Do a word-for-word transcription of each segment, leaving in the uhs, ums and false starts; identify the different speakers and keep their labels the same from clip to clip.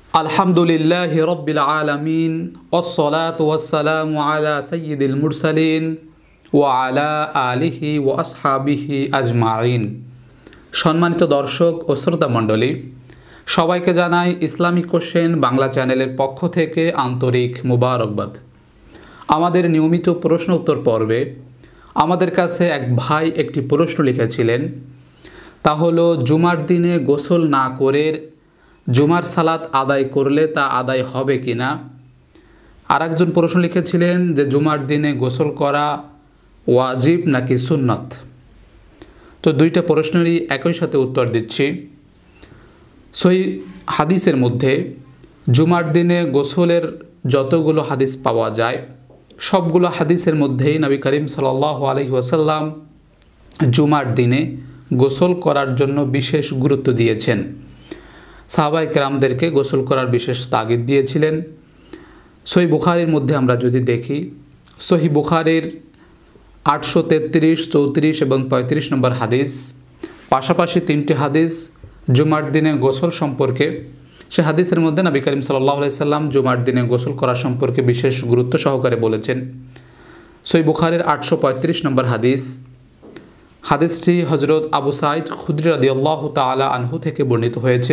Speaker 1: আলহামদুলিল্লাহি রব্বিল আলামিন ওয়াসসালাতু ওয়াসসালামু আলা সাইয়্যিদিল মুরসালিন ওয়া আলা আলিহি ওয়া আসহাবিহি আজমাইন। সম্মানিত দর্শক ও শ্রোতা মণ্ডলী, সবাইকে জানাই ইসলামিক কোশ্চেন বাংলা চ্যানেলের পক্ষ থেকে আন্তরিক মুবারকবাদ। আমাদের নিয়মিত প্রশ্ন উত্তর পর্বে আমাদের কাছে এক ভাই একটি প্রশ্ন লিখেছিলেন, তা হলো জুমার দিনে গোসল না করে জুমার সালাত আদায় করলে তা আদায় হবে কি না। আর একজন প্রশ্ন লিখেছিলেন যে জুমার দিনে গোসল করা ওয়াজিব নাকি সুন্নত। তো দুইটা প্রশ্নেরই একই সাথে উত্তর দিচ্ছি। সহিহ হাদিসের মধ্যে জুমার দিনে গোসলের যতগুলো হাদিস পাওয়া যায় সবগুলো হাদিসের মধ্যেই নবী করিম সাল্লাল্লাহু আলাইহি ওয়াসাল্লাম জুমার দিনে গোসল করার জন্য বিশেষ গুরুত্ব দিয়েছেন। সাহাবায়ে কেরামদেরকে গোসল করার বিশেষ তাগিদ দিয়েছিলেন। সহিহ বুখারীর মধ্যে আমরা যদি দেখি, সহিহ বুখারীর আটশো তেত্রিশ, চৌত্রিশ এবং পঁয়ত্রিশ নম্বর হাদিস, পাশাপাশি তিনটি হাদিস জুমার দিনে গোসল সম্পর্কে। সে হাদিসের মধ্যে নবী করিম সাল্লাল্লাহু আলাইহি সাল্লাম জুমার দিনে গোসল করার সম্পর্কে বিশেষ গুরুত্ব সহকারে বলেছেন। সহিহ বুখারীর আটশো পঁয়ত্রিশ নম্বর হাদিস, হাদিসটি হজরত আবু সাঈদ খুদরি রাদিয়াল্লাহু তাআলা আনহু থেকে বর্ণিত হয়েছে।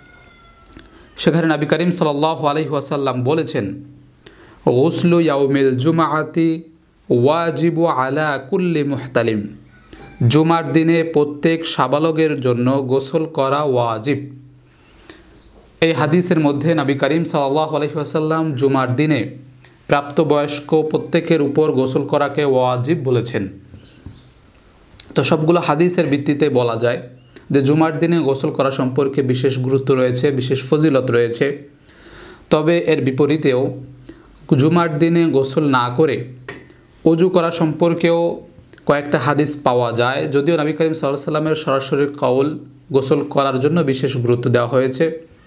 Speaker 1: সেখানে নবী করিম সাল্লাল্লাহু আলাইহি ওয়াসাল্লাম বলেছেন, গুসলু ইয়াউমিল জুমআতি ওয়াজিবু আলা কুল্লি মুহতালিম। জুমার দিনে প্রত্যেক সাবালগের জন্য গোসল করা ওয়াজিব। এই হাদিসের মধ্যে নবী করিম সাল্লাল্লাহু আলাইহি ওয়াসাল্লাম জুমার দিনে প্রাপ্তবয়স্ক প্রত্যেকের উপর গোসল করাকে ওয়াজিব বলেছেন। তো সবগুলো হাদিসের ভিত্তিতে বলা যায় যে জুমার দিনে গোসল করা সম্পর্কে বিশেষ গুরুত্ব রয়েছে, বিশেষ ফজিলত রয়েছে। তবে এর বিপরীতেও জুমার দিনে গোসল না করে ওযু করা সম্পর্কেও কয়েকটা হাদিস পাওয়া যায়, যদিও নবী করিম সাল্লাল্লাহু আলাইহি ওয়াসাল্লামের সরাসরি কওল গোসল করার জন্য বিশেষ গুরুত্ব দেওয়া হয়েছে।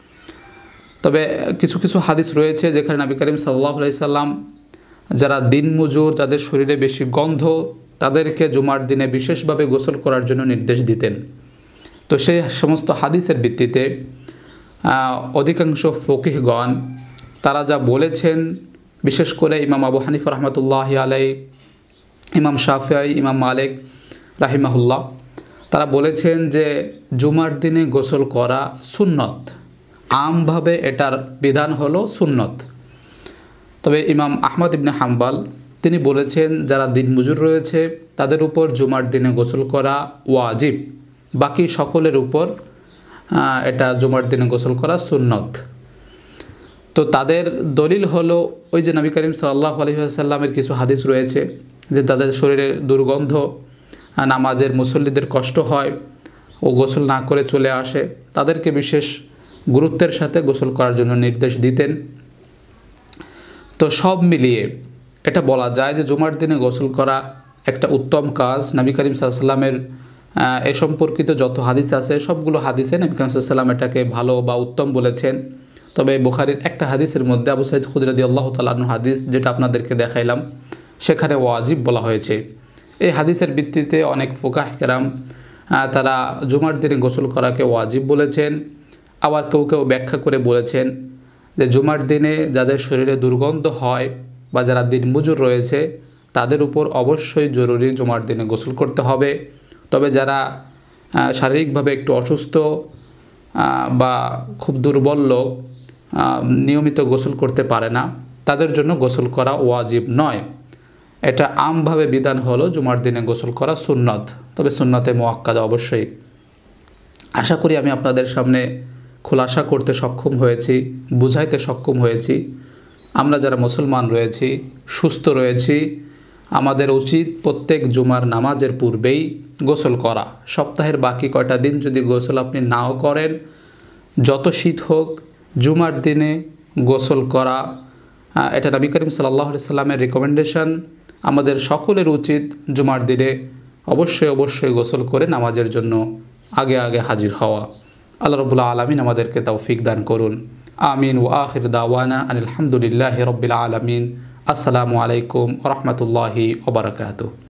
Speaker 1: তবে কিছু কিছু হাদিস রয়েছে যেখানে নবী করিম সাল্লাল্লাহু আলাইহি ওয়াসাল্লাম যারা দিনমজুর, যাদের শরীরে বেশি গন্ধ, তাদেরকে জুমার দিনে বিশেষভাবে গোসল করার জন্য নির্দেশ দিতেন। তো সেই সমস্ত হাদিসের ভিত্তিতে অধিকাংশ ফকিহগণ তারা যা বলেছেন, বিশেষ করে ইমাম আবু হানিফা রাহমাতুল্লাহি আলাইহি, ইমাম শাফিঈ, ইমাম মালিক রাহিমাহুল্লাহ, তারা বলেছেন যে জুমার দিনে গোসল করা সুন্নত। আমভাবে এটার বিধান হলো সুন্নত। তবে ইমাম আহমদ ইবনে হাম্বল তিনি বলেছেন যারা দিনমজুর রয়েছে তাদের উপর জুমার দিনে গোসল করা ওয়াজিব, বাকি সকলের উপর এটা জুমার দিনে গোসল করা সুন্নত। তো তাদের দলিল হলো ওই যে নবী করিম সাল্লাল্লাহু আলাইহি ওয়াসাল্লামের কিছু হাদিস রয়েছে যে তাদের শরীরে দুর্গন্ধ, নামাজের মুসল্লিদের কষ্ট হয় ও গোসল না করে চলে আসে, তাদেরকে বিশেষ গুরুত্বের সাথে গোসল করার জন্য নির্দেশ দিতেন। তো সব মিলিয়ে এটা বলা যায় যে জুমার দিনে গোসল করা একটা উত্তম কাজ। নবী করিম সাল্লাল্লাহু আলাইহি ওয়াসাল্লামের এ সম্পর্কিত যত হাদিস আছে সবগুলো হাদিসে নবী করিম সাল্লাল্লাহু আলাইহি ওয়াসাল্লাম এটাকে ভালো বা উত্তম বলেছেন। তবে বুখারীর একটা হাদিসের মধ্যে আবু সাঈদ খুদরি রাদিয়াল্লাহু তাআলা আনহু হাদিস, যেটা আপনাদেরকে দেখাইলাম, সেখানে ওয়াজিব বলা হয়েছে। এই হাদিসের ভিত্তিতে অনেক ফুকাহ কেরাম তারা জুমার দিনে গোসল করাকে ওয়াজিব বলেছেন। আবার কেউ কেউ ব্যাখ্যা করে বলেছেন যে জুমার দিনে যাদের শরীরে দুর্গন্ধ হয় বা যারা দিনমজুর রয়েছে তাদের উপর অবশ্যই জরুরি জুমার দিনে গোসল করতে হবে। তবে যারা শারীরিকভাবে একটু অসুস্থ বা খুব দুর্বল লোক, নিয়মিত গোসল করতে পারে না, তাদের জন্য গোসল করা ওয়াজিব নয়। এটা আমভাবে বিধান হলো জুমার দিনে গোসল করা সুন্নত, তবে সুন্নতে মুআক্কাদা অবশ্যই। আশা করি আমি আপনাদের সামনে খোলাসা করতে সক্ষম হয়েছি, বুঝাইতে সক্ষম হয়েছি। আমরা যারা মুসলমান রয়েছি, সুস্থ রয়েছি, আমাদের উচিত প্রত্যেক জুমার নামাজের পূর্বেই গোসল করা। সপ্তাহের বাকি কয়টা দিন যদি গোসল আপনি নাও করেন, যত শীত হোক, জুমার দিনে গোসল করা এটা নবী করিম সাল্লাল্লাহু আলাইহি সাল্লামের রিকমেন্ডেশন। আমাদের সকলের উচিত জুমার দিনে অবশ্যই অবশ্যই গোসল করে নামাজের জন্য আগে আগে হাজির হওয়া। আল্লাহ রাব্বুল আলামিন আমাদেরকে তৌফিক দান করুন। আমিন। ওয়া আখির দাওয়ানা আনিল হামদুলিল্লাহি রাব্বিল আলামিন। আসসালামু আলাইকুম ওয়া রাহমাতুল্লাহি ওয়া বারাকাতুহু।